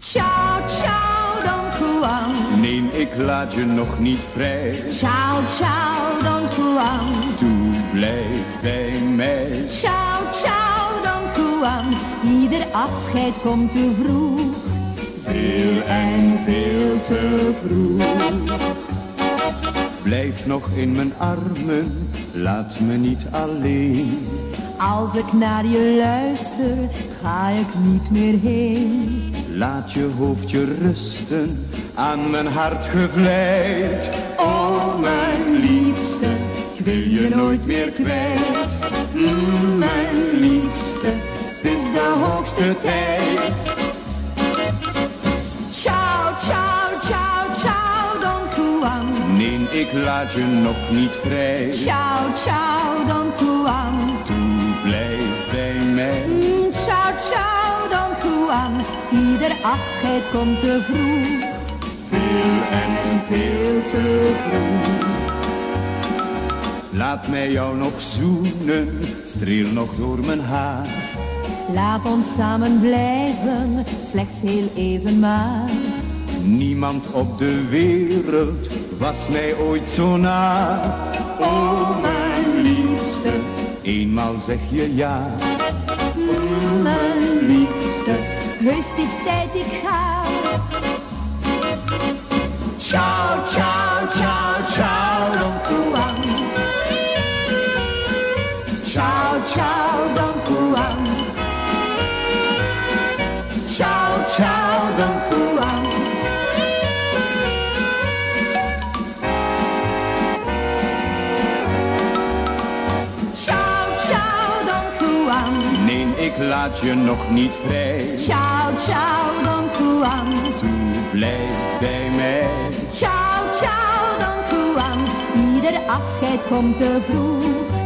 Ciao, ciao, Don Juan. Nee, ik laat je nog niet vrij. Ciao, ciao, Don Juan. Toe, blijf bij mij. Ciao, ciao, Don Juan. Ieder afscheid komt te vroeg. Veel en veel te vroeg. Blijf nog in mijn armen, laat me niet alleen. Als ik naar je luister, ga ik niet meer heen. Laat je hoofdje rusten, aan mijn hart gevleid. O mijn liefste, ik wil je nooit meer kwijt. Mijn liefste, het is de hoogste tijd. Ciao, ciao, ciao, ciao, Don Juan. Nee, ik laat je nog niet vrij. Ciao, ciao, Don Juan. Toe, blijf bij mij. Ciao, ciao, Don Juan. Ieder afscheid komt te vroeg. Veel en veel te vroeg. Laat mij jou nog zoenen, streel nog door mijn haar. Laat ons samen blijven, slechts heel even maar. Niemand op de wereld was mij ooit zo na. O mijn liefste, eenmaal zeg je ja. Mijn liefste, heus het is tijd ik ga. Ciao, ciao, ciao, ciao, Don Juan. Ciao, ciao, Don Juan. Ciao, ciao, Don Juan. Ciao, ciao, Don Juan. Nee, ik laat je nog niet vrij. Ciao, ciao, Don Juan. Toe, blijf bij mij. Ciao, ciao, Don Juan. Ieder afscheid komt te vroeg.